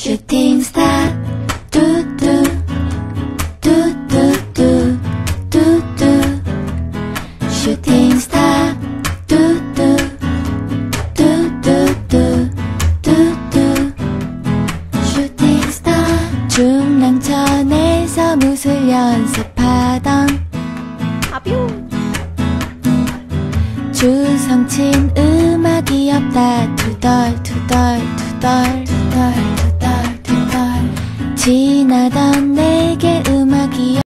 슈팅 스타 뚜뚜 뚜뚜뚜 뚜뚜 슈팅 스타 뚜뚜 뚜뚜뚜 뚜뚜 슈팅 스타 중랑천에서 무술 연습하던 주성친 음악이 없다 투덜투덜 투덜 투덜 투덜 투덜 지나던 내게 음악이